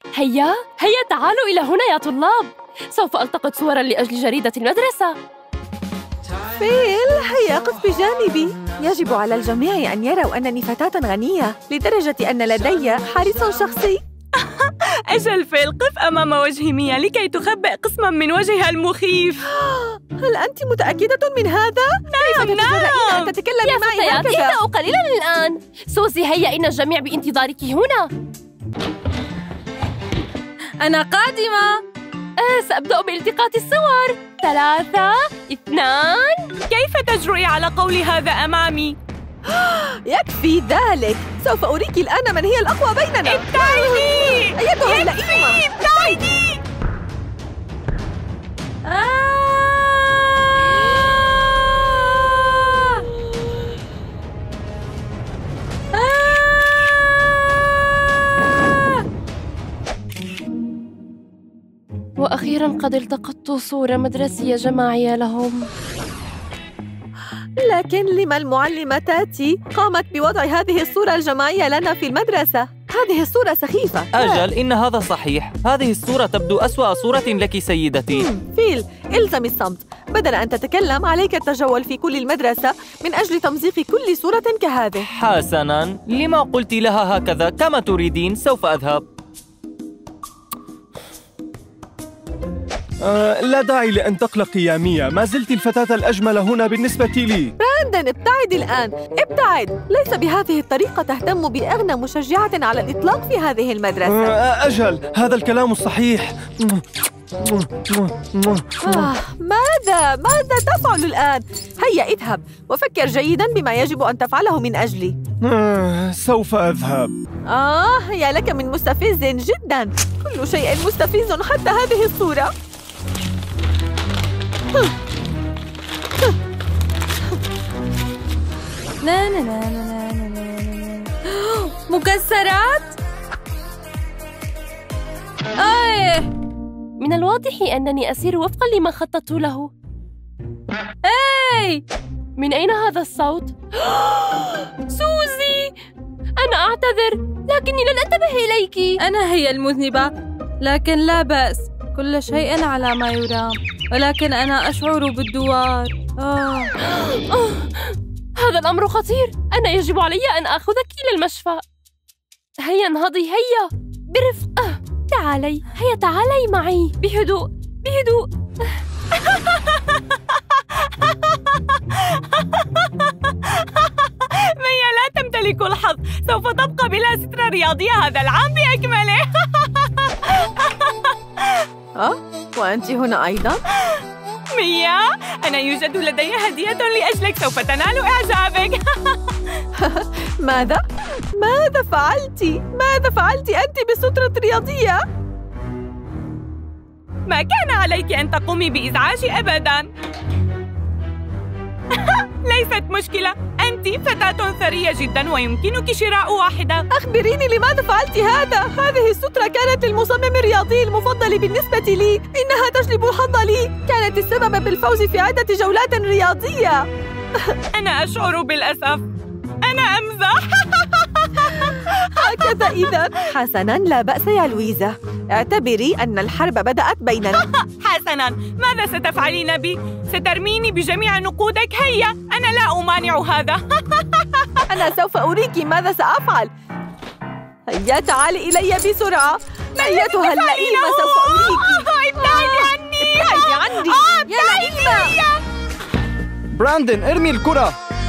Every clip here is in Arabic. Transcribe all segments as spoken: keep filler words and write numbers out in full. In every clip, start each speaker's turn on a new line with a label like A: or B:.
A: هيا هيا تعالوا إلى هنا يا طلاب. سوف ألتقط صوراً لأجل جريدة المدرسة.
B: فيل، هيا قف بجانبي. يجب على الجميع أن يروا أنني فتاة غنية لدرجة أن لدي حارس شخصي.
C: أجل فيل، قف أمام وجه ميا لكي تخبئ قسماً من وجهها المخيف.
B: هل أنت متأكدة من هذا؟
C: نعم نعم.
B: أن تتكلمي
A: يا
B: معي
A: فتيات
B: هكذا؟
A: اهدأوا قليلاً الآن. سوزي، هيا إن الجميع بانتظارك هنا.
C: أنا قادمة.
A: آه سأبدأ بالتقاط الصور. ثلاثة، اثنان.
C: كيف تجرؤي على قول هذا أمامي؟
B: يكفي ذلك. سوف أريك الآن من هي الأقوى بيننا.
C: ابتعدي
B: أيتها اللئيمة،
C: ابتعدي. آه.
A: وأخيراً قد التقطت صورة مدرسية جماعية لهم.
B: لكن لما المعلمة تاتي قامت بوضع هذه الصورة الجماعية لنا في المدرسة؟ هذه الصورة سخيفة.
D: أجل، إن هذا صحيح. هذه الصورة تبدو أسوأ صورة لك سيدتي.
B: فيل، إلزم الصمت. بدل أن تتكلم عليك التجول في كل المدرسة من أجل تمزيق كل صورة كهذه.
D: حسناً، لما قلت لها هكذا؟ كما تريدين، سوف أذهب.
E: آه، لا داعي لأن تقلقي يا ميا، ما زلت الفتاة الأجمل هنا بالنسبة لي.
B: براندن، ابتعد الآن، ابتعد. ليس بهذه الطريقة تهتم بأغنى مشجعة على الإطلاق في هذه المدرسة.
E: آه، أجل، هذا الكلام صحيح.
B: آه، ماذا؟ ماذا تفعل الآن؟ هيا اذهب وفكر جيداً بما يجب أن تفعله من أجلي.
E: آه، سوف أذهب.
B: آه، يا لك من مستفز جداً. كل شيء مستفز حتى هذه الصورة.
C: لا لا لا لا لا لا. مكسرات؟ آه.
A: من الواضح أنني أسير وفقاً لما خططت له.
C: هاي،
A: من أين هذا الصوت؟ سوزي، أنا أعتذر لكني لن أنتبه إليك.
C: أنا هي المذنبة، لكن لا بأس، كل شيء على ما يرام، ولكن أنا أشعر بالدوار. آه.
A: آه. هذا الأمر خطير. أنا يجب علي أن أخذك إلى المشفى. هيا انهضي، هيا برفق. آه. تعالي، هيا تعالي معي بهدوء بهدوء.
C: ميا لا تمتلك الحظ، سوف تبقى بلا سترة رياضية هذا العام بأكمله.
B: أه؟ وأنت هنا أيضاً؟
C: ميا، أنا يوجد لدي هدية لأجلك سوف تنال إعجابك.
B: ماذا؟ ماذا فعلتِ؟ ماذا فعلتِ أنت بسترة رياضية؟
C: ما كان عليك أن تقومي بإزعاجي أبداً. ليست مشكلة، أنت فتاة ثرية جداً ويمكنك شراء واحدة.
B: أخبريني لماذا فعلت هذا؟ هذه السترة كانت للمصمم الرياضي المفضل بالنسبة لي، إنها تجلب الحظ لي، كانت السبب بالفوز في عدة جولات رياضية.
C: أنا أشعر بالأسف، أنا أمزح.
B: هكذا إذا. حسناً، لا بأس يا لويزا، اعتبري أن الحرب بدأت بيننا.
C: حسناً، ماذا ستفعلين بي؟ سترميني بجميع نقودك؟ هيا، أنا لا أمانع هذا.
B: أنا سوف أريك ماذا سأفعل. هيا تعالي إلي بسرعة. أيتها اللئيمة، سوف أريك.
C: ابتعدي عني،
B: ابتعدي عني يا لئيمة.
F: براندن، ارمي الكرة.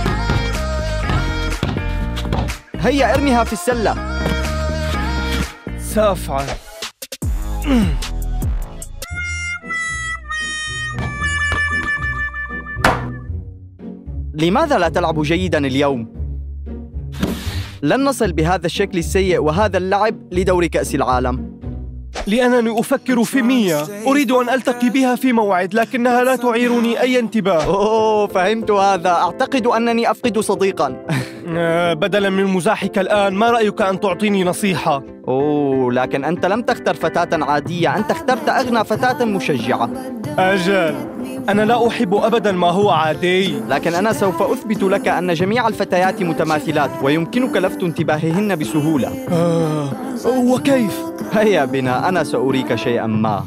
F: هيا ارميها في السلة.
E: سأفعل.
F: لماذا لا تلعب جيداً اليوم؟ لن نصل بهذا الشكل السيء وهذا اللعب لدور كأس العالم.
E: لأنني أفكر في ميا، أريد أن ألتقي بها في موعد، لكنها لا تعيرني أي انتباه.
F: أوه، فهمت هذا. أعتقد أنني أفقد صديقاً.
E: آه، بدلاً من مزاحك الآن، ما رأيك أن تعطيني نصيحة؟
F: أوه، لكن أنت لم تختر فتاة عادية، أنت اخترت أغنى فتاة مشجعة.
E: أجل، أنا لا أحب أبداً ما هو عادي.
F: لكن أنا سوف أثبت لك أن جميع الفتيات متماثلات ويمكنك لفت انتباههن بسهولة.
E: آه، وكيف؟
F: هيا بنا، أنا سأريك شيئا ما.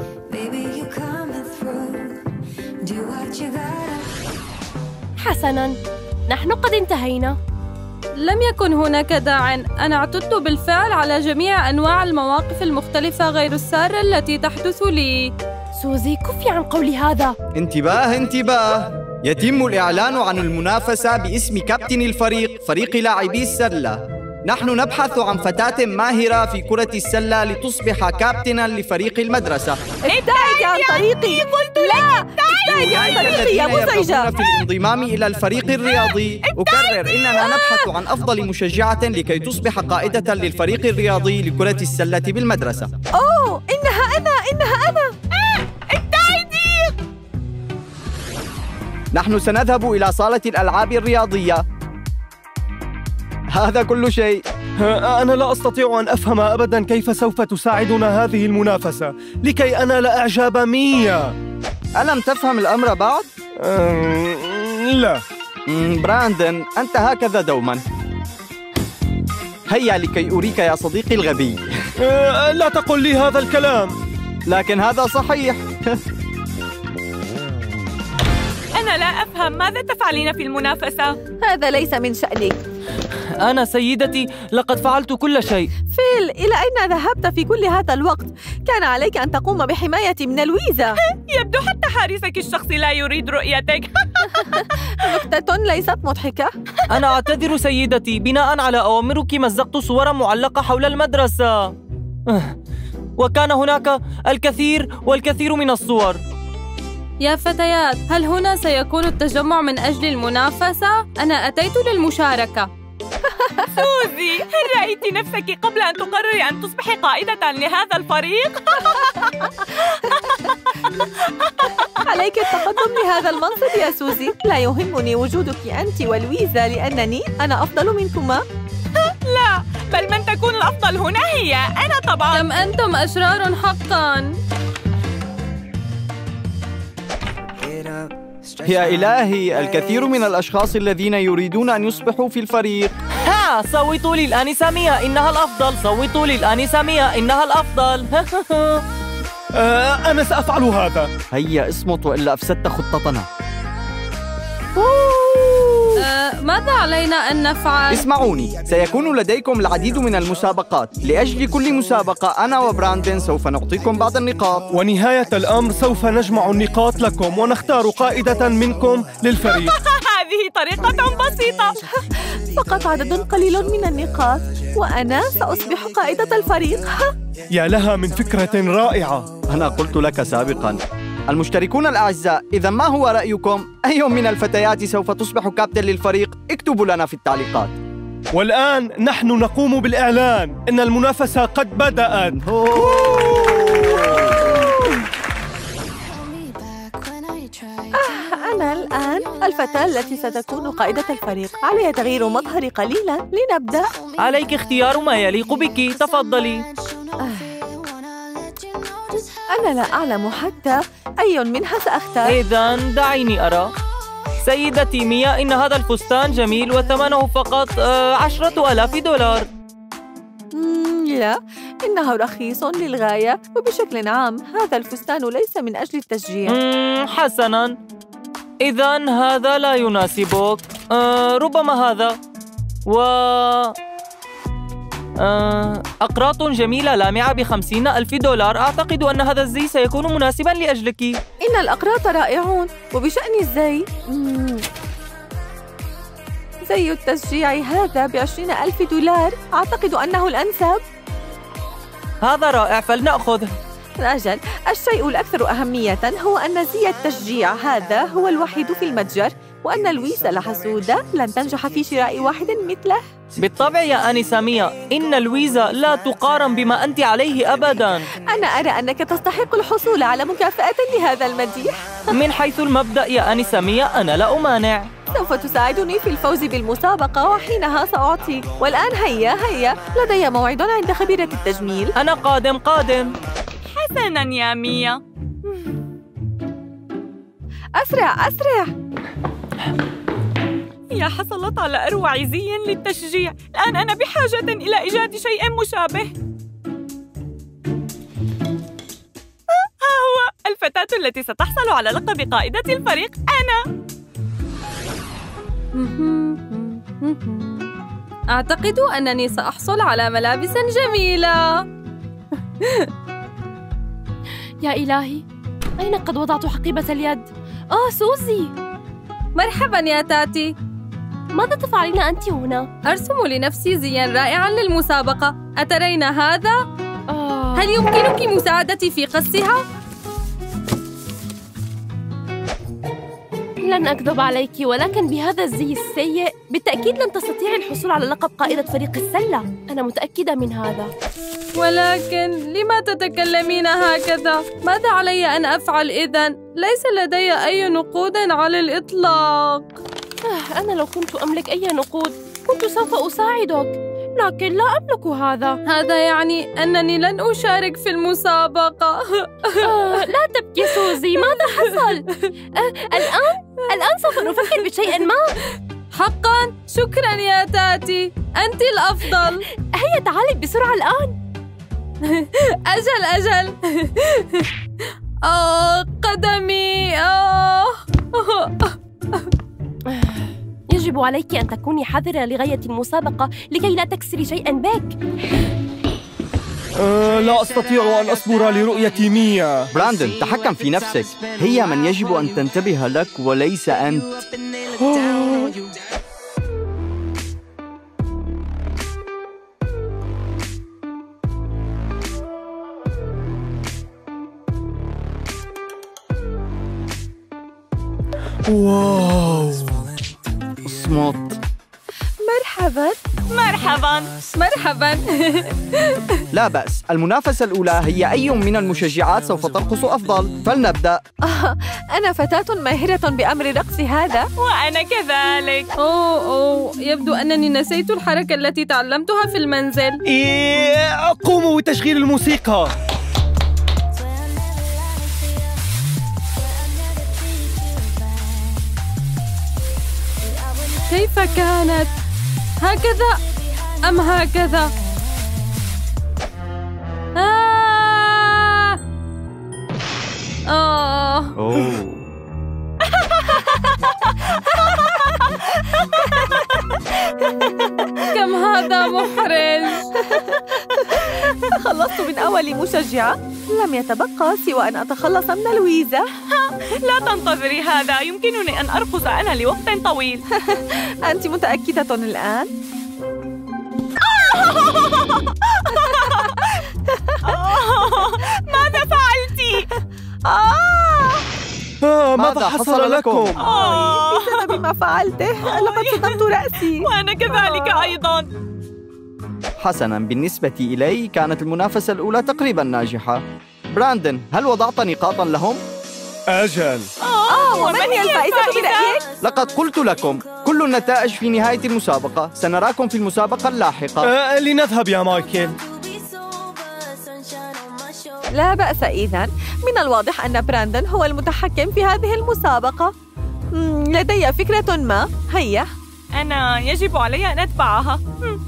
A: حسناً، نحن قد انتهينا.
C: لم يكن هناك داع. أنا اعتدت بالفعل على جميع أنواع المواقف المختلفة غير السارة التي تحدث لي.
A: سوزي، كفي عن قول هذا.
F: انتباه انتباه، يتم الإعلان عن المنافسة باسم كابتن الفريق، فريق لاعبي السلة. نحن نبحث عن فتاة ماهرة في كرة السلة لتصبح كابتنا لفريق المدرسة.
B: ابتعدي عن طريقي! قلت لا! ابتعدي عن طريقي يا مزعجة!
F: في الانضمام إلى الفريق الرياضي. أكرر، إننا نبحث عن أفضل مشجعة لكي تصبح قائدة للفريق الرياضي لكرة السلة بالمدرسة.
B: أوه، إنها أنا! إنها أنا! ابتعدي!
F: نحن سنذهب إلى صالة الألعاب الرياضية. هذا كل شيء.
E: أنا لا أستطيع أن أفهم أبداً كيف سوف تساعدنا هذه المنافسة لكي أنال إعجاب ميا.
F: ألم تفهم الأمر بعد؟
E: أم... لا.
F: براندن، أنت هكذا دوماً. هيا لكي أريك يا صديقي الغبي.
E: أه لا تقل لي هذا الكلام.
F: لكن هذا صحيح.
B: أنا لا أفهم ماذا تفعلين في المنافسة. هذا ليس من شأنك.
D: أنا سيدتي لقد فعلت كل شيء.
B: فيل، إلى أين ذهبت في كل هذا الوقت؟ كان عليك أن تقوم بحمايتي من لويزا. يبدو حتى حارسك الشخصي لا يريد رؤيتك. نكتة ليست مضحكة.
D: أنا أعتذر سيدتي، بناء على أوامرك مزقت صورا معلقة حول المدرسة، وكان هناك الكثير والكثير من الصور.
C: يا فتيات، هل هنا سيكون التجمع من أجل المنافسة؟ أنا أتيت للمشاركة.
B: سوزي، هل رأيت نفسك قبل أن تقرري أن تصبحي قائدة لهذا الفريق؟ عليك التقدم لهذا المنصب يا سوزي. لا يهمني وجودك أنت ولويزا لأنني أنا أفضل منكما. لا، بل من تكون الأفضل هنا هي أنا طبعاً.
C: كم أنتم أشرار حقاً.
F: يا إلهي، الكثير من الأشخاص الذين يريدون أن يصبحوا في الفريق.
D: ها، صوتوا للآنسة ميا، إنها الأفضل. صوتوا للآنسة ميا، إنها الأفضل.
E: أنا سأفعل هذا.
F: هيا اصمت وإلا أفسدت خطتنا.
C: أه، ماذا علينا أن نفعل؟
F: اسمعوني، سيكون لديكم العديد من المسابقات. لأجل كل مسابقة أنا وبراندن سوف نعطيكم بعض النقاط،
E: ونهاية الأمر سوف نجمع النقاط لكم ونختار قائدة منكم للفريق.
B: هذه طريقة بسيطة. فقط عدد قليل من النقاط وأنا سأصبح قائدة الفريق.
E: يا لها من فكرة رائعة.
F: أنا قلت لك سابقاً. المشتركون الأعزاء، إذا ما هو رأيكم؟ أي من الفتيات سوف تصبح كابتن للفريق؟ اكتبوا لنا في التعليقات.
E: والآن نحن نقوم بالإعلان إن المنافسة قد بدأت.
B: أنا الآن الفتاة التي ستكون قائدة الفريق. علي تغيير مظهري قليلاً لنبدأ.
D: عليك اختيار ما يليق بك، تفضلي.
B: أنا لا أعلم حتى أي منها سأختار.
D: إذن دعيني أرى. سيدتي ميا، إن هذا الفستان جميل وثمنه فقط آه عشرة آلاف دولار.
B: لا، إنه رخيص للغاية، وبشكل عام هذا الفستان ليس من أجل التشجيع.
D: حسناً، إذن هذا لا يناسبك. آه ربما هذا. و آه أقراط جميلة لامعة بخمسين ألف دولار. أعتقد أن هذا الزي سيكون مناسباً لأجلك.
B: إن الأقراط رائعون، وبشأن الزي مم. زي التشجيع هذا بعشرين ألف دولار أعتقد أنه الأنسب.
D: هذا رائع، فلنأخذه.
B: أجل، الشيء الأكثر أهمية هو أن زي التشجيع هذا هو الوحيد في المتجر، وأن لويزا الحسودة لن تنجح في شراء واحد مثله.
D: بالطبع يا آنسة ميا، إن لويزا لا تقارن بما أنت عليه أبداً.
B: أنا أرى أنك تستحق الحصول على مكافأة لهذا المديح.
D: من حيث المبدأ يا آنسة ميا، أنا لا أمانع.
B: سوف تساعدني في الفوز بالمسابقة وحينها سأعطيك. والآن هيا هيا، لدي موعد عند خبيرة التجميل.
D: أنا قادم قادم.
B: حسناً يا ميا. أسرع أسرع. يا حصلت على أروع زي للتشجيع. الآن أنا بحاجة إلى إيجاد شيء مشابه. التي ستحصل على لقب قائدة الفريق أنا.
C: أعتقد أنني سأحصل على ملابس جميلة.
A: يا إلهي، أين قد وضعت حقيبة اليد؟ آه سوزي،
C: مرحباً يا تاتي.
A: ماذا تفعلين أنت هنا؟
C: أرسم لنفسي زياً رائعاً للمسابقة. أترين هذا؟
A: آه.
C: هل يمكنك مساعدتي في قصها؟
A: لن أكذب عليك، ولكن بهذا الزي السيء بالتأكيد لن تستطيعي الحصول على لقب قائدة فريق السلة. أنا متأكدة من هذا.
C: ولكن لما تتكلمين هكذا؟ ماذا علي أن أفعل إذن؟ ليس لدي أي نقود على الإطلاق.
A: آه، أنا لو كنت أملك أي نقود كنت سوف أساعدك، لكن لا أملك هذا.
C: هذا يعني أنني لن أشارك في المسابقة.
A: آه، لا تبكي سوزي، ماذا حصل؟ آه، الآن الآن سوف نفكر بشيء ما.
C: حقاً شكراً يا تاتي، أنت الأفضل.
A: هيا تعالي بسرعة الآن.
C: أجل أجل. آه قدمي. آه
A: يجب عليك أن تكوني حذرة لغاية المسابقة لكي لا تكسري شيئاً بك.
E: أه لا أستطيع أن أصبر لرؤية ميا.
F: براندن، تحكم في نفسك. هي من يجب أن تنتبه لك وليس أنت.
E: واو،
F: اصمت.
B: مرحباً
C: مرحباً مرحباً.
F: لا بأس، المنافسة الأولى هي أي من المشجعات سوف ترقص أفضل. فلنبدأ.
B: آه، أنا فتاة ماهرة بأمر الرقص هذا.
C: وأنا كذلك. أوه أوه يبدو أنني نسيت الحركة التي تعلمتها في المنزل.
E: إيه، قوموا بتشغيل الموسيقى.
C: كيف كانت؟ هكذا أم هكذا؟ آه آه
F: أوه.
C: كم هذا محرج.
B: تخلصت من أول مشجعة، لم يتبقى سوى أن أتخلص من لويزا.
C: لا تنتظري هذا، يمكنني أن أرقص أنا لوقت طويل.
B: أنت متأكدة الآن؟
C: ماذا فعلتِ؟
E: آه، ماذا حصل لكم؟
B: بسبب ما فعلته لقد صدمت رأسي.
C: وأنا كذلك أيضاً.
F: حسناً، بالنسبة إلي كانت المنافسة الأولى تقريباً ناجحة. براندن، هل وضعت نقاطاً لهم؟
E: أجل.
B: آه، ومن هي الفائزة برأيك؟
F: لقد قلت لكم كل النتائج في نهاية المسابقة. سنراكم في المسابقة اللاحقة.
E: آه، لنذهب يا مايكل.
B: لا بأس إذن. من الواضح أن براندن هو المتحكم في هذه المسابقة. مم، لدي فكرة ما. هيا.
C: أنا يجب علي أن أتبعها.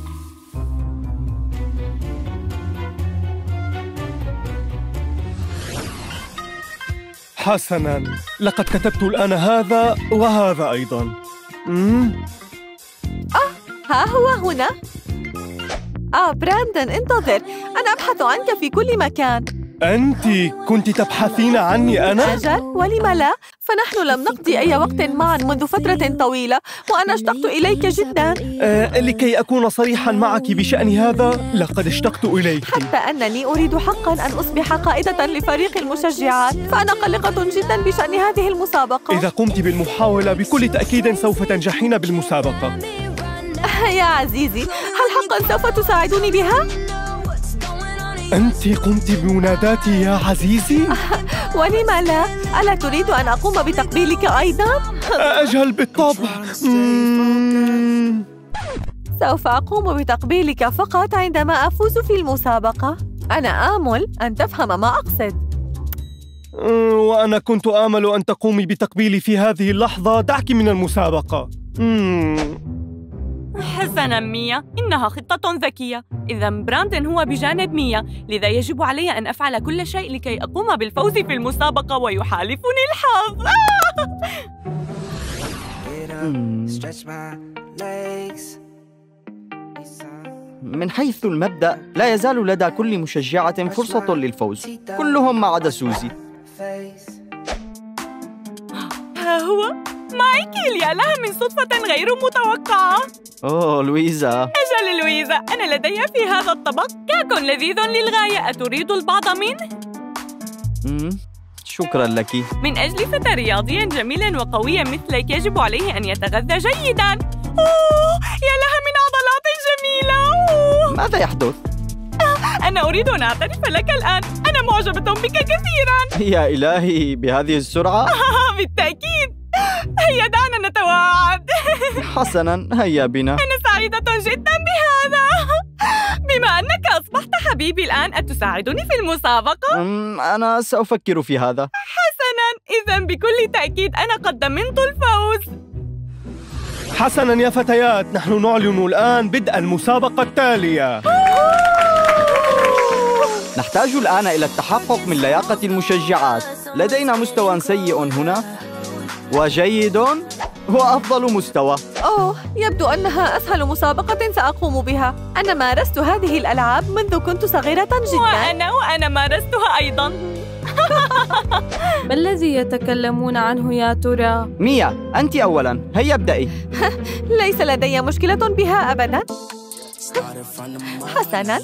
E: حسناً، لقد كتبت الآن هذا وهذا أيضاً. مم؟
B: آه، ها هو هنا. آه براندن، انتظر، أنا أبحث عنك في كل مكان.
E: أنت كنت تبحثين عني أنا؟
B: أجل، ولم لا؟ فنحن لم نقضي أي وقت معا منذ فترة طويلة، وأنا اشتقت إليك جدا.
E: آه، لكي أكون صريحاً معك بشأن هذا، لقد اشتقت إليك.
B: حتى أنني أريد حقاً أن أصبح قائدة لفريق المشجعات، فأنا قلقة جدا بشأن هذه المسابقة.
E: إذا قمت بالمحاولة بكل تأكيد سوف تنجحين بالمسابقة.
B: يا عزيزي، هل حقاً سوف تساعدني بها؟
E: أنت قمت بمناداتي يا عزيزي؟
B: ولم لا؟ ألا تريد أن أقوم بتقبيلك أيضاً؟
E: أجل بالطبع. مم.
B: سوف أقوم بتقبيلك فقط عندما أفوز في المسابقة. أنا آمل أن تفهم ما أقصد.
E: وأنا كنت آمل أن تقومي بتقبيلي في هذه اللحظة. دعك من المسابقة. مم.
B: حسناً ميا، إنها خطة ذكية. إذا براندن هو بجانب ميا، لذا يجب علي أن أفعل كل شيء لكي أقوم بالفوز في المسابقة ويحالفني الحظ.
F: من حيث المبدأ لا يزال لدى كل مشجعة فرصة للفوز، كلهم ما عدا سوزي.
B: ها هو مايكل، يا لها من صدفة غير متوقعة.
F: أوه لويزا.
B: أجل لويزا، أنا لدي في هذا الطبق كعك لذيذ للغاية، أتريد البعض منه؟
F: مم. شكراً لك.
B: من أجل فتى رياضياً جميلاً وقوياً مثلك يجب عليه أن يتغذى جيداً. أوه يا لها من عضلات جميلة. أوه.
F: ماذا يحدث؟
B: أنا أريد أن أعترف لك الآن، أنا معجبة بك كثيراً.
F: يا إلهي، بهذه السرعة؟
B: بالتأكيد. هيا دعنا نتواعد.
F: حسناً، هيا بنا.
B: أنا سعيدة جداً بهذا. بما أنك أصبحت حبيبي الآن، أتساعدني في المسابقة؟
F: أم، أنا سأفكر في هذا.
B: حسناً، إذن بكل تأكيد أنا قد ضمنت الفوز.
E: حسناً يا فتيات، نحن نعلن الآن بدء المسابقة التالية.
F: نحتاج الآن إلى التحقق من لياقة المشجعات. لدينا مستوى سيء هنا وجيد وأفضل مستوى.
B: أوه، يبدو أنها أسهل مسابقة سأقوم بها. أنا مارست هذه الألعاب منذ كنت صغيرة جداً. وأنا وأنا مارستها أيضاً.
C: ما الذي يتكلمون عنه يا ترى؟
F: ميا، أنت أولاً، هيا ابدأي.
B: ليس لدي مشكلة بها أبداً. حسناً.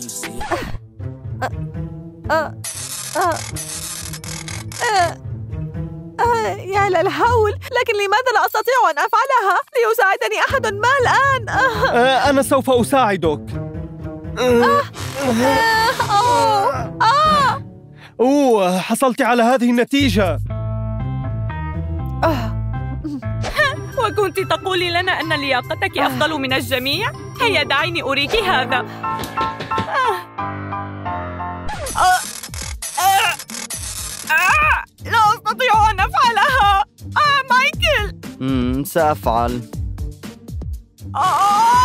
B: أه أه أه أه يا للهول، لكن لماذا لا أستطيع أن أفعلها؟ ليساعدني أحد ما الآن. أه
E: آه، أنا سوف أساعدك.
B: أه أوه أه
E: أوه، حصلت على هذه النتيجة.
B: أه وكنت تقولي لنا أن لياقتك أفضل من الجميع؟ هيا دعيني أريك هذا. أه أه أه أه لا أستطيع أن أفعلها. آه مايكل.
F: مم، سأفعل.
B: آه.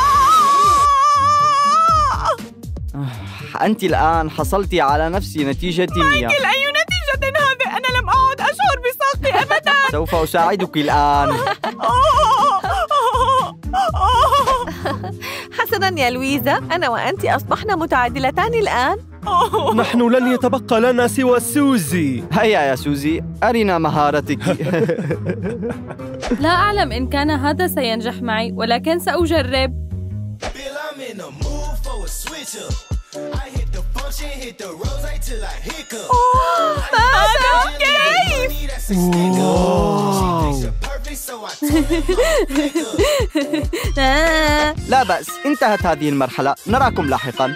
F: أنت الآن حصلت على نفس نتيجة ميا.
B: مايكل، أي نتيجة هذه؟ أنا لم أعد أشعر بساقي أبداً.
F: سوف أساعدك الآن.
B: حسناً يا لويزا، أنا وأنت أصبحنا متعادلتان الآن.
E: نحن لن يتبقى لنا سوى سوزي.
F: هيا يا سوزي، أرنا مهارتك.
C: لا أعلم إن كان هذا سينجح معي، ولكن سأجرب.
B: ماذا؟ كيف؟
F: لا بأس، انتهت هذه المرحلة، نراكم لاحقاً.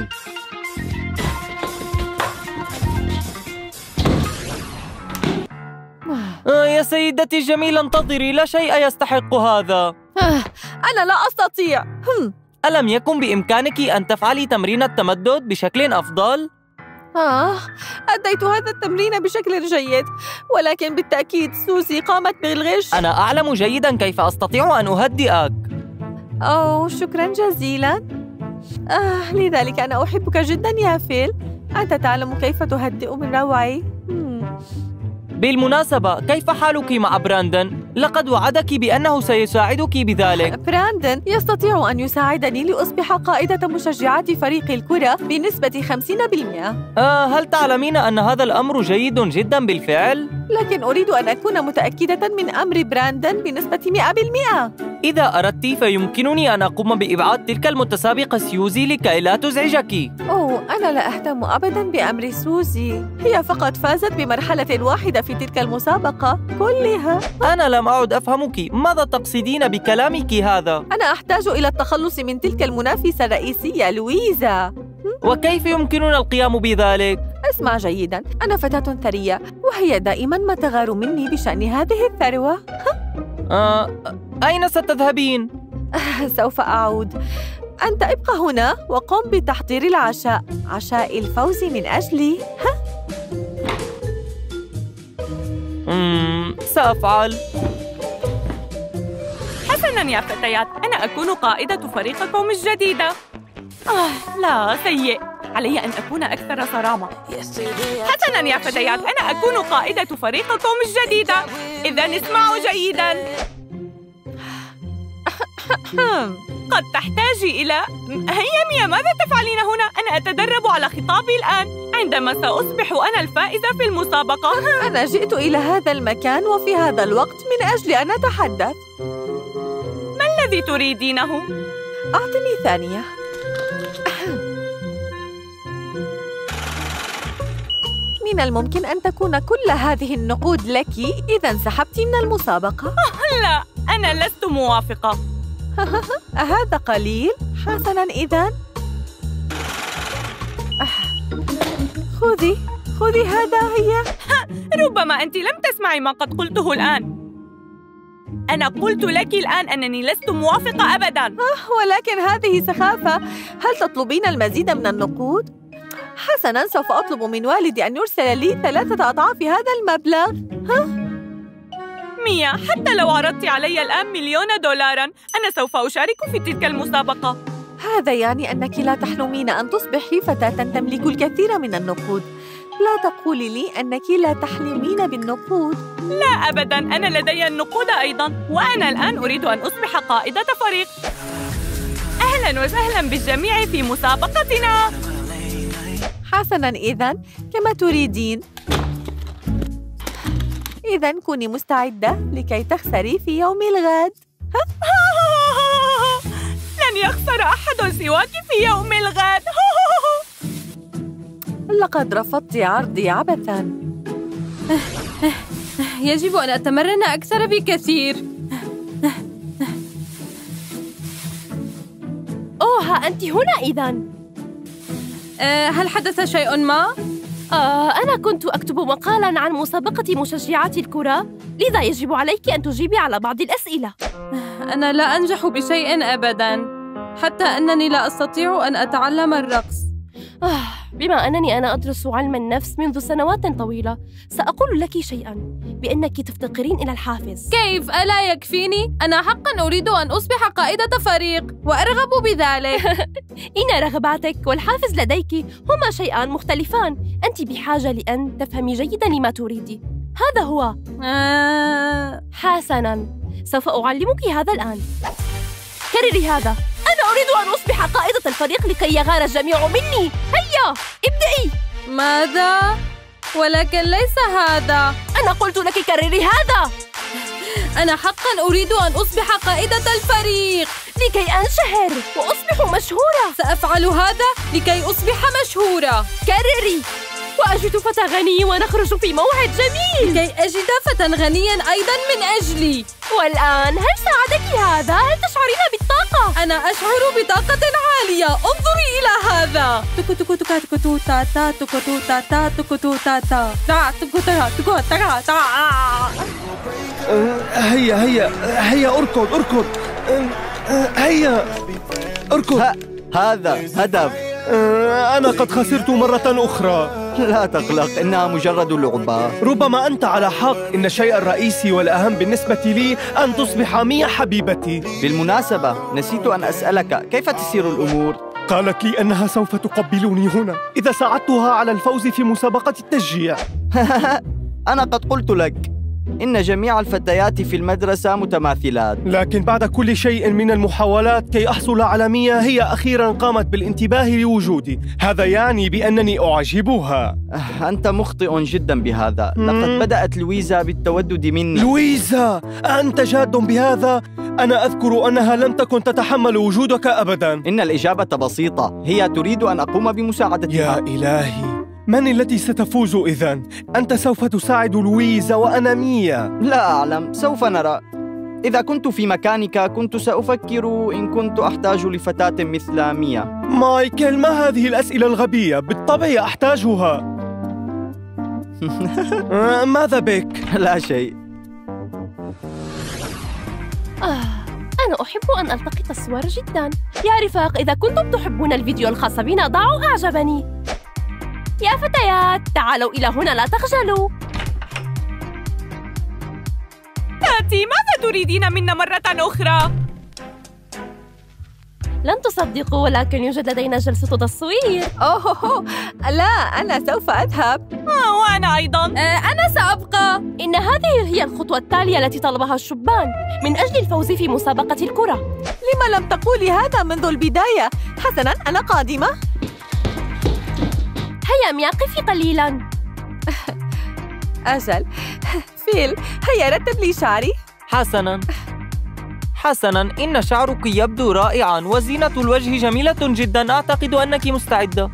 D: آه يا سيدتي الجميلة، انتظري، لا شيء يستحق هذا.
B: أنا لا أستطيع. هم.
D: ألم يكن بإمكانك أن تفعلي تمرين التمدد بشكل أفضل؟
B: آه، أديت هذا التمرين بشكل جيد، ولكن بالتأكيد سوزي قامت بالغش.
D: أنا أعلم جيداً كيف أستطيع أن أهدئك.
B: أوه، شكراً جزيلاً. آه، لذلك أنا أحبك جداً يا فيل. أنت تعلم كيف تهدئ من روعي. مم.
D: بالمناسبة، كيف حالك مع براندن؟ لقد وعدك بأنه سيساعدك بذلك.
B: براندن يستطيع أن يساعدني لأصبح قائدة مشجعات فريق الكرة بنسبة خمسين بالمئة.
D: آه، هل تعلمين أن هذا الأمر جيد جداً بالفعل؟
B: لكن أريد أن أكون متأكدة من أمر براندن بنسبة مئة بالمئة.
D: إذا أردت فيمكنني أن أقوم بإبعاد تلك المتسابقة سيوزي لكي لا تزعجك.
B: أوه، أنا لا أهتم أبداً بأمر سوزي. هي فقط فازت بمرحلة واحدة في تلك المسابقة كلها.
D: أنا لم أعد أفهمك، ماذا تقصدين بكلامك هذا؟
B: أنا أحتاج إلى التخلص من تلك المنافسة الرئيسية لويزا.
D: وكيف يمكننا القيام بذلك؟
B: اسمع جيداً، أنا فتاة ثرية، وهي دائماً ما تغار مني بشأن هذه الثروة.
D: آه، أين ستذهبين؟
B: سوف أعود. أنت ابقى هنا وقم بتحضير العشاء، عشاء الفوز من أجلي. ها؟
D: مم، سأفعل.
B: حسناً يا فتيات، أنا أنا أكون قائدة فريقكم الجديدة. آه لا، سيء. علي أن أكون أكثر صرامة. حسناً يا فتيات، أنا أكون قائدة فريقكم الجديدة. إذن اسمعوا جيداً. قد تحتاجي إلى... هيا ميا، ماذا تفعلين هنا؟ أنا أتدرب على خطابي الآن عندما سأصبح أنا الفائزة في المسابقة. أنا جئت إلى هذا المكان وفي هذا الوقت من أجل أن أتحدث.
C: ما الذي تريدينه؟
B: أعطني ثانية. من الممكن أن تكون كل هذه النقود لك إذا انسحبت من المسابقة.
C: لا، أنا لست موافقة.
B: هذا قليل؟ حسناً إذن. خذي خذي هذا. هي
C: ربما أنت لم تسمعي ما قد قلته الآن. أنا قلت لك الآن أنني لست موافقة أبداً.
B: ولكن هذه سخافة. هل تطلبين المزيد من النقود؟ حسناً، سوف أطلب من والدي أن يرسل لي ثلاثة أضعاف هذا المبلغ. ها؟
C: ميا، حتى لو عرضت علي الآن مليون دولاراً أنا سوف أشارك في تلك المسابقة.
B: هذا يعني أنك لا تحلمين أن تصبحي فتاة تملك الكثير من النقود. لا تقولي لي أنك لا تحلمين بالنقود.
C: لا أبداً، أنا لدي النقود أيضاً، وأنا الآن أريد أن أصبح قائدة فريق. أهلاً وسهلاً بالجميع في مسابقتنا.
B: حسناً إذن، كما تريدين. إذن كوني مستعدة لكي تخسري في يوم الغد.
C: لن يخسر أحد سواك في يوم الغد.
B: لقد رفضت عرضي عبثاً.
C: يجب أن أتمرن أكثر بكثير.
A: أوه، ها أنت هنا إذن.
C: أه هل حدث شيء ما؟
A: آه أنا كنت أكتب مقالاً عن مسابقة مشجعات الكرة، لذا يجب عليك أن تجيبي على بعض الأسئلة.
C: أنا لا أنجح بشيء أبداً، حتى أنني لا أستطيع أن أتعلم الرقص.
A: آه بما أنني أنا أدرس علم النفس منذ سنوات طويلة، سأقول لك شيئاً بأنك تفتقرين إلى الحافز.
C: كيف؟ ألا يكفيني؟ أنا حقاً أريد أن أصبح قائدة فريق وأرغب بذلك.
A: إن رغباتك والحافز لديك هما شيئان مختلفان. أنت بحاجة لأن تفهمي جيداً لما تريدي. هذا هو.
C: آه.
A: حسناً، سوف أعلمك هذا الآن. كرري هذا. أنا أريد أن أصبح قائدة الفريق لكي يغار الجميع مني. هيا ابدئي.
C: ماذا؟ ولكن ليس هذا.
A: أنا قلت لك كرري هذا.
C: أنا حقاً أريد أن أصبح قائدة الفريق
A: لكي أنشهر وأصبح مشهورة.
C: سأفعل هذا لكي أصبح مشهورة.
A: كرري. وأجد فتى غني ونخرج في موعد جميل.
C: لكي أجد فتى غنياً أيضاً من أجلي.
A: والآن هل ساعدك هذا؟ هل تشعرين بالطاقة؟
C: أنا أشعر بطاقة عالية. انظري إلى هذا. تكو تكو تكا تكو تو تا تا تكو تو تا تا تكو تو تا تا تا تكو تا تكو تا تا.
E: هيا هيا هيا اركض اركض. هيا اركض.
F: هذا هدف.
E: أنا قد خسرت مرة أخرى.
F: لا تقلق، إنها مجرد لعبة.
E: ربما أنت على حق. إن الشيء الرئيسي والأهم بالنسبة لي أن تصبح ميا حبيبتي.
F: بالمناسبة، نسيت أن أسألك كيف تسير الأمور؟
E: قالت لي أنها سوف تقبلني هنا إذا ساعدتها على الفوز في مسابقة التشجيع.
F: أنا قد قلت لك إن جميع الفتيات في المدرسة متماثلات.
E: لكن بعد كل شيء من المحاولات كي أحصل على ميا، هي أخيراً قامت بالانتباه لوجودي. هذا يعني بأنني أعجبها.
F: أنت مخطئ جداً بهذا. لقد بدأت لويزا بالتودد مني.
E: لويزا؟ أنت جاد بهذا؟ أنا أذكر أنها لم تكن تتحمل وجودك أبداً.
F: إن الإجابة بسيطة، هي تريد أن أقوم بمساعدتها.
E: يا إلهي، من التي ستفوز إذن؟ أنت سوف تساعد لويزا وأنا ميا.
F: لا أعلم، سوف نرى. إذا كنت في مكانك كنت سأفكر إن كنت أحتاج لفتاة مثل ميا.
E: مايكل، ما هذه الأسئلة الغبية؟ بالطبع أحتاجها. ماذا بك؟
F: لا شيء.
A: آه، أنا أحب أن ألتقط الصور جداً. يا رفاق، إذا كنتم تحبون الفيديو الخاص بنا ضعوا أعجبني. يا فتيات، تعالوا إلى هنا، لا تخجلوا.
C: تاتي، ماذا تريدين منا مرة أخرى؟
A: لن تصدقوا ولكن يوجد لدينا جلسة تصوير.
B: أوه لا، أنا سوف أذهب.
C: آه وأنا أيضاً.
A: آه أنا سأبقى. إن هذه هي الخطوة التالية التي طلبها الشبان من أجل الفوز في مسابقة الكرة.
B: لما لم تقولي هذا منذ البداية؟ حسناً، أنا قادمة.
A: هيا ميا قفي قليلاً.
B: أجل فيل، هيا رتب لي شعري.
D: حسناً حسناً، إن شعرك يبدو رائعاً وزينة الوجه جميلة جداً. أعتقد أنك مستعدة.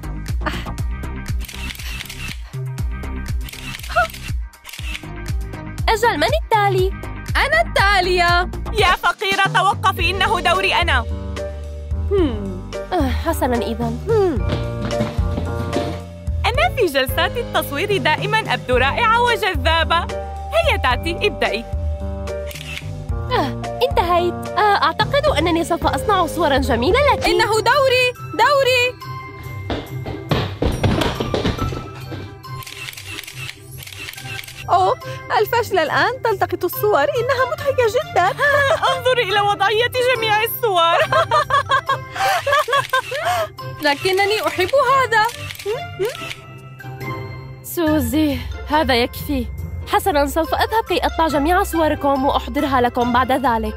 A: أجل، من التالي؟
C: أنا التالية. يا فقيرة توقفي، إنه دوري أنا.
A: آه حسناً إذن.
C: أنا في جلسات التصوير دائماً أبدو رائعة وجذابة. هيا تاتي، ابدأي.
A: آه انتهيت. آه أعتقد أنني سوف أصنع صوراً جميلة لك.
C: إنه دوري دوري.
B: أوه، الفشل الآن تلتقط الصور، إنها مضحكة جداً.
C: انظري إلى وضعية جميع الصور. لكنني أحب هذا.
A: سوزي، هذا يكفي. حسناً، سوف أذهب كي أطبع جميع صوركم وأحضرها لكم بعد ذلك.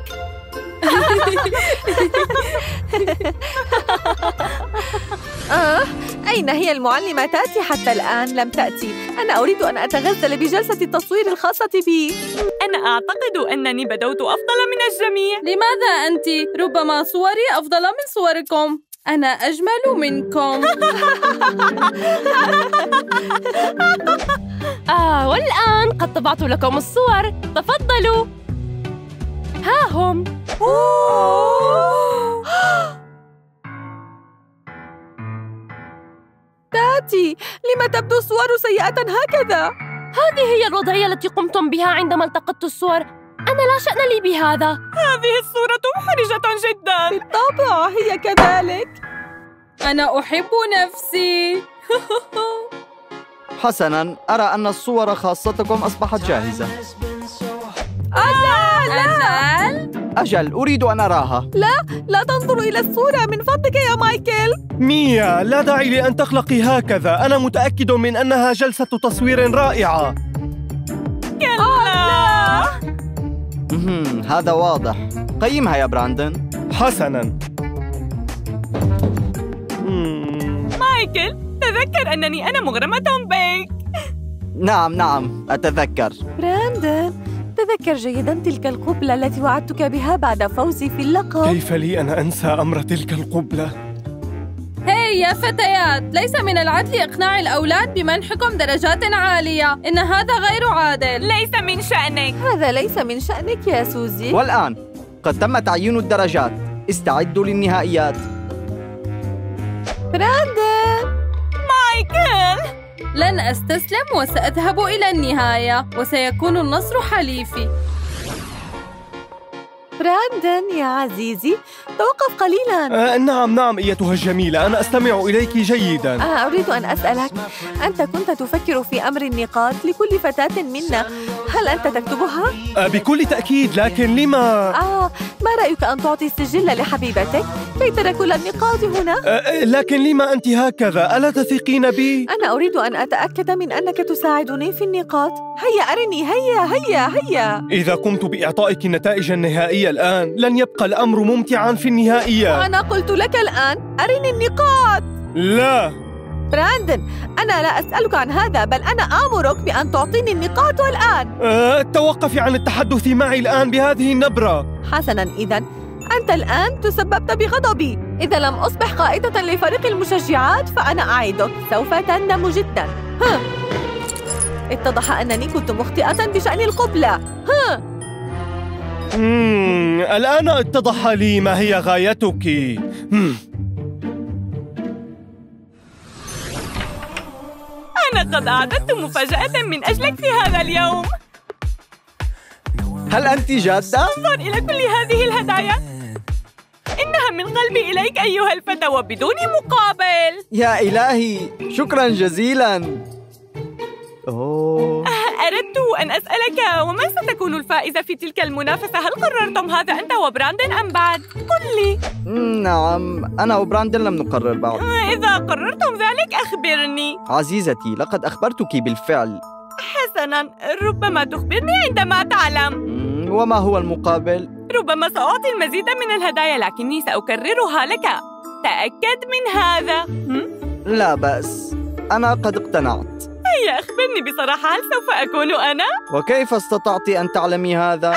B: آه، أين هي المعلمة تاتي حتى الآن؟ لم تأتي. أنا أريد أن أتغزل بجلسة التصوير الخاصة بي.
C: أنا أعتقد أنني بدوت أفضل من الجميع.
G: لماذا أنت؟ ربما صوري أفضل من صوركم. أنا أجمل منكم.
A: آه والآن قد طبعت لكم الصور. تفضلوا، ها هم.
B: تاتي، لم تبدو الصور سيئة هكذا؟
A: هذه هي الوضعية التي قمتم بها عندما التقطت الصور. أنا لا شأن لي بهذا.
C: هذه الصورة محرجة جدا.
B: بالطبع هي كذلك.
G: أنا أحب نفسي.
F: حسناً، أرى أن الصور خاصتكم أصبحت جاهزة.
G: أجل
F: أجل، أريد أن أراها.
B: لا، لا تنظر إلى الصورة من فضلك يا مايكل.
E: ميا، لا داعي لأن تقلقي هكذا. أنا متأكد من أنها جلسة تصوير رائعة.
C: كلا.
F: مهم، هذا واضح. قيمها يا براندن.
E: حسناً.
C: مايكل، تذكر أنني أنا مغرمة بك.
F: نعم نعم أتذكر.
B: براندن، تذكر جيداً تلك القبلة التي وعدتك بها بعد فوزي في اللقب.
E: كيف لي أن أنسى أمر تلك القبلة؟
G: هاي يا فتيات، ليس من العدل إقناع الأولاد بمنحكم درجات عالية. إن هذا غير عادل.
C: ليس من شأنك.
B: هذا ليس من شأنك يا سوزي.
F: والآن قد تم تعيين الدرجات. استعدوا للنهائيات.
B: براندن.
C: مايكل،
G: لن أستسلم وسأذهب إلى النهاية وسيكون النصر حليفي.
B: براندن يا عزيزي، توقف قليلاً.
E: آه نعم نعم أيتها الجميلة، أنا أستمع إليك جيداً.
B: آه أريد أن أسألك، أنت كنت تفكر في أمر النقاط لكل فتاة منا، هل أنت تكتبها؟
E: آه بكل تأكيد، لكن لما؟
B: آه ما رأيك أن تعطي السجل لحبيبتك كي ترى كل النقاط هنا؟
E: آه لكن لما أنت هكذا؟ ألا تثقين بي؟
B: أنا أريد أن أتأكد من أنك تساعدني في النقاط. هيا أرني، هيا هيا هيا.
E: إذا قمت بإعطائك النتائج النهائية الآن لن يبقى الأمر ممتعاً في النهائيات.
B: وأنا قلت لك الآن أرني النقاط.
E: لا
B: براندن، أنا لا أسألك عن هذا، بل أنا آمرك بأن تعطيني النقاط الآن.
E: أه توقفي عن التحدث معي الآن بهذه النبرة.
B: حسناً، إذن أنت الآن تسببت بغضبي. إذا لم أصبح قائدة لفريق المشجعات فأنا أعدك سوف تندم جداً. ها. اتضح أنني كنت مخطئة بشأن القبلة. ها.
E: مم. الآن اتضح لي ما هي غايتك. مم.
C: أنا قد أعددت مفاجأة من أجلك في هذا اليوم.
F: هل أنت جادة؟
C: انظر إلى كل هذه الهدايا، إنها من قلبي إليك أيها الفتى وبدون مقابل.
F: يا إلهي، شكراً جزيلاً. أوه.
C: أردت أن أسألك، ومن ستكون الفائزة في تلك المنافسة؟ هل قررتم هذا أنت وبراندن أم بعد؟ قل لي.
F: نعم، أنا وبراندن لم نقرر بعد.
C: إذا قررتم ذلك أخبرني.
F: عزيزتي، لقد أخبرتك بالفعل.
C: حسناً، ربما تخبرني عندما تعلم.
F: وما هو المقابل؟
C: ربما سأعطي المزيد من الهدايا، لكني سأكررها لك. تأكد من هذا. هم؟
F: لا بأس، أنا قد اقتنعت.
C: هيا أخبرني بصراحة، هل سوف أكون أنا؟
F: وكيف استطعت أن تعلمي هذا؟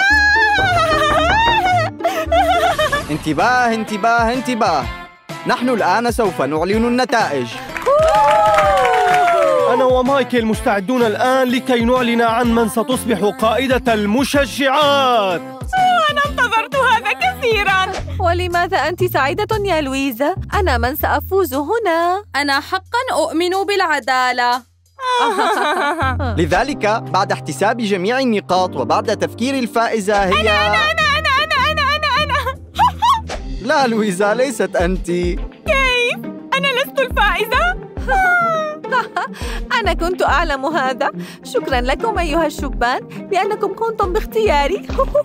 F: انتباه انتباه انتباه، نحن الآن سوف نعلن النتائج.
E: أنا ومايكل مستعدون الآن لكي نعلن عن من ستصبح قائدة المشجعات.
C: أنا انتظرت هذا كثيراً.
B: ولماذا أنت سعيدة يا لويزا؟ أنا من سأفوز هنا.
G: أنا حقاً أؤمن بالعدالة.
F: لذلك بعد احتساب جميع النقاط وبعد تفكير الفائزة هي
C: أنا أنا أنا أنا أنا أنا أنا
F: لا لويزا، ليست أنت.
C: كيف؟ أنا لست الفائزة؟
B: أنا كنت أعلم هذا. شكراً لكم أيها الشبان لأنكم كنتم باختياري.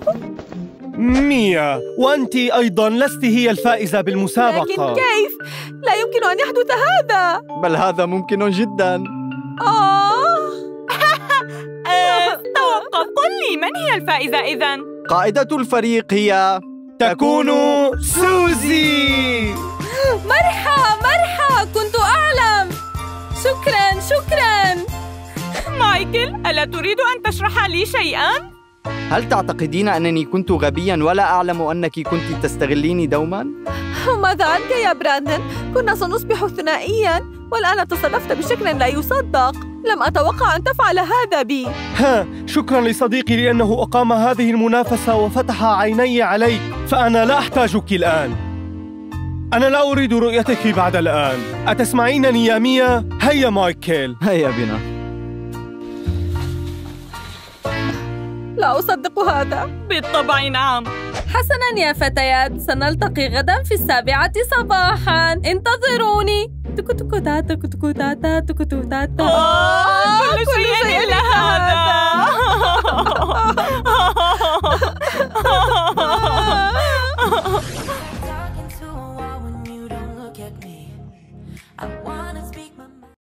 E: ميا، وأنت أيضاً لست هي الفائزة بالمسابقة.
B: لكن كيف؟ لا يمكن أن يحدث هذا.
F: بل هذا ممكن جداً.
B: آه.
C: توقف، قل لي من هي الفائزة إذن؟
F: قائدة الفريق هي
E: تكون سوزي.
G: مرحى مرحى، كنت أعلم. شكراً شكراً.
C: مايكل، ألا تريد أن تشرح لي شيئاً؟
F: هل تعتقدين أنني كنت غبياً ولا أعلم أنك كنت تستغليني دوماً؟
B: ماذا عنك يا براندن؟ كنا سنصبح ثنائياً والآن تصرفت بشكل لا يصدق. لم أتوقع أن تفعل هذا بي.
E: ها، شكراً لصديقي لأنه أقام هذه المنافسة وفتح عيني عليك، فأنا لا أحتاجك الآن. أنا لا أريد رؤيتك بعد الآن. أتسمعينني يا ميا؟ هيا مايكل،
F: هيا بنا.
B: لا أصدق هذا.
C: بالطبع نعم.
G: حسناً يا فتيات، سنلتقي غداً في السابعة صباحاً. انتظروني. تكو تكو تاتا تكو تكو تاتا تكو تكو تاتا.
C: كل شيء إلا هذا.